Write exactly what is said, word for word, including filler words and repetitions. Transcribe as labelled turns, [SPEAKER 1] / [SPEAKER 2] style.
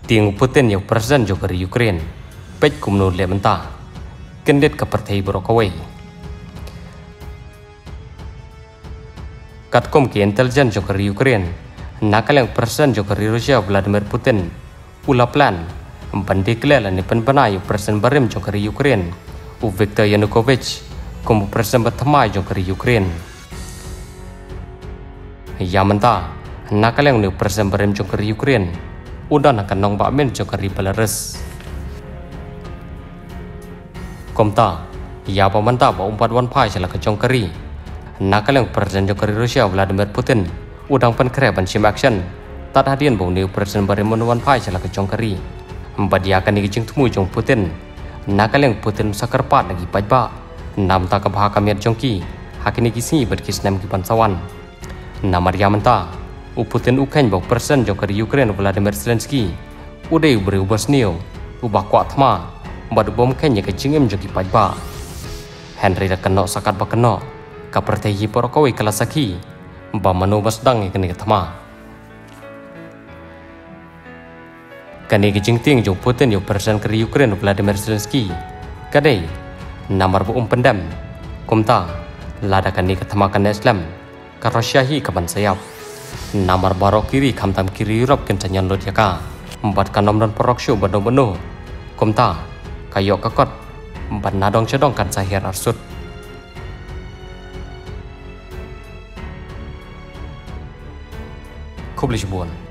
[SPEAKER 1] Tiang Putin yang presiden juga di Ukraine, pej kumno le mentah, kendet ke partai Borokawai. Katkom ke intelijen juga di Ukraine, nakal yang presiden juga di Rusia Vladimir Putin, ula plan, membandiklah ni penbenai presiden barim juga di Ukraine, u Viktor Yanukovych, kumu presiden bertemai juga di Ukraine. Ya mentah, nakal yang ni presiden barim juga di Ukraine, udah nak nong bakmen juga di Belarus. Komta, ya pemerintah ba umpat wan pai sila ke jongkari. Nakal yang presiden juga di Rusia Vladimir Putin, udang penkereban sim action, tak hadian bau ni presiden barim wan pai sila ke jongkari. Mbadiakan ni jeng temu jong Putin, nakal yang Putin sakarpat lagi pajba, nam tak kebahakamiat jongki, hakini kisi berkis nam kipan sawan. Namar ya mentah. U Putin ukan bau presiden juga di Ukraine Vladimir Zelensky udah beri ubas neo ubah kuat ma badu bom kenya ke jingem jogi pajba Henry dah kena sakat ba kena ka partai Borokawai kalasaki ba manu bas dang kene tama kani ke jingting jo Putin yo presiden ke Ukraine Vladimir Zelensky kadai namar bu um pendam kumta lada kani ke tama kan Islam ka Rusiahi kaban sayap namar barok kiri kamtam kiri Europe kencanyan lot yaka empat kanom dan porok show bano bano komta kayok kakot empat nadong cedong kan sahir arsut kublish buon.